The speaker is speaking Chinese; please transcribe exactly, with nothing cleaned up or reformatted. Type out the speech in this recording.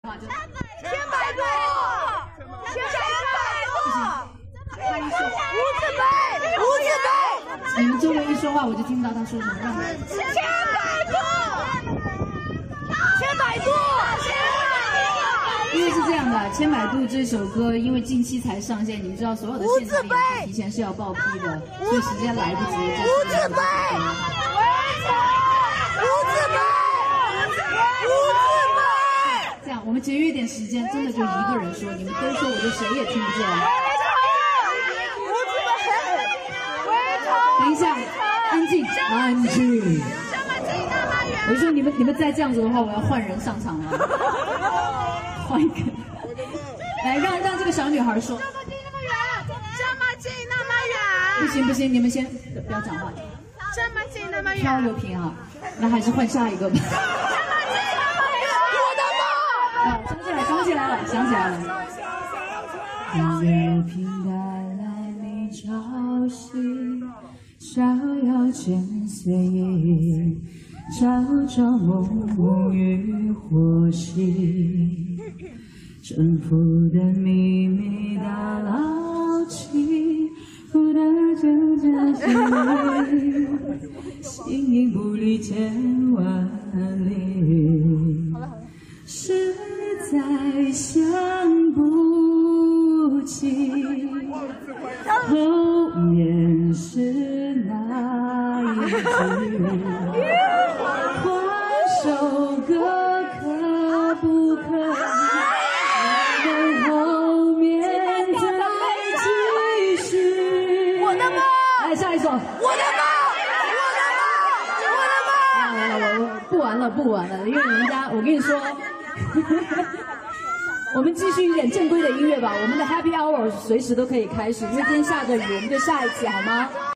法就千百度，千百度，他一说无字辈，无字辈， 你们周围一说话，我就听到他说什么，让我千百度，千百度， 因为是这样的，《千百度》这首歌因为近期才上线，你们知道所有的现场演出提前是要报批的，所以时间来不及。 无字辈，无字辈，无字辈。 这样，我们节约一点时间，真的就一个人说，你们都说，我就谁也听不见了。 无字辈， 等一下，安静，安静。我就说你们你们再这样子的话，我要换人上场了。换一个，来让让这个小女孩说。 这么近那么远，这么近那么远。 不行不行，你们先不要讲话。 这么近那么远。 漂流瓶啊，那还是换下一个吧。 这么近那么远。我的梦。 啊，想起来想起来了，想起来了。漂流瓶带来你潮汐，逍遥间随意，朝朝暮暮与火熄。征服的秘密到老去，不得就在心里，形影不离千万里，实在想不起后面是哪一句，换首歌可不可以？下一首，我的梦， 我的梦，我的梦。 来来，我我不玩了，不玩了，因为人家，我跟你说，我们继续一点正规的音乐吧。我们的 Happy Hour 随时都可以开始，因为今天下着雨，我们就下一期好吗？